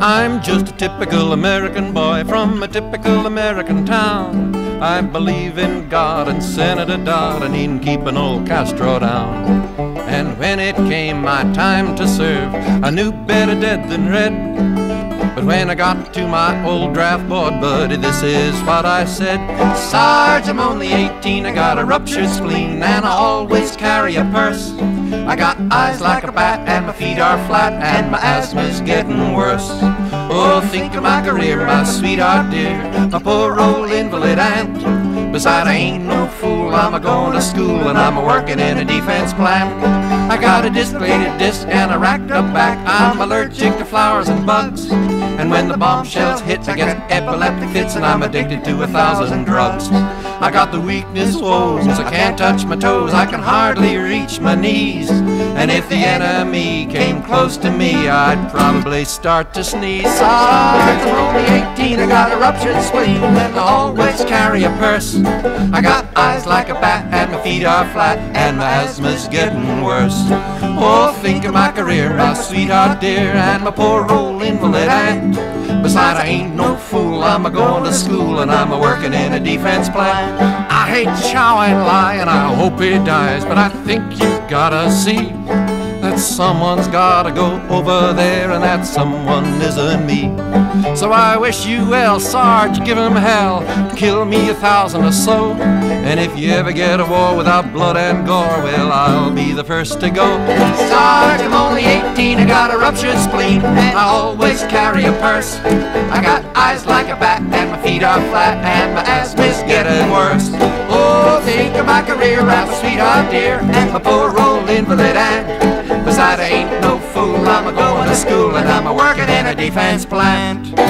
I'm just a typical American boy from a typical American town. I believe in God and Senator Dodd and in keeping old Castro down. And when it came my time to serve, I knew better dead than red. But when I got to my old draft board buddy, this is what I said. Sarge, I'm only 18, I got a ruptured spleen, and I always carry a purse. I got eyes like a bat, and my feet are flat, and my asthma's getting worse. Oh, think of my career, my sweetheart dear, my poor old invalid aunt. Besides, I ain't no fool, I'm a-going to school, and I'm a-working in a defense plant. I got a displated disc and a racked up back, I'm allergic to flowers and bugs. And when the bombshells hit, I get epileptic fits, and I'm addicted to 1,000 drugs. I got the weakness woes, I can't touch my toes, I can hardly reach my knees. And if the enemy came close to me, I'd probably start to sneeze. Sarge, I'm only 18, I got a ruptured spleen, and I always carry a purse. I got eyes like a bat, and my feet are flat, and my asthma's getting worse. Oh, think of my career, my sweetheart dear, and my poor old invalid aunt. Besides, I ain't no fool, I'm a-going to school, and I'm a-working in a defense plant. I hate Chow and Lie, and I hope he dies, but I think you gotta see that someone's gotta go over there, and that someone isn't me. So I wish you well, Sarge, give him hell, kill me 1,000 or so. And if you ever get a war without blood and gore, well, I'll be the first to go. Sarge, I'm only 18, I got a ruptured spleen, and I always carry a purse. I got eyes like a bat, and my feet are flat, and my asthma's getting worse. Oh, think of my career, my sweetheart dear, and my poor old invalid aunt. Besides, I ain't no fool, I'm a-going to school, and I'm a-working in a defense plant.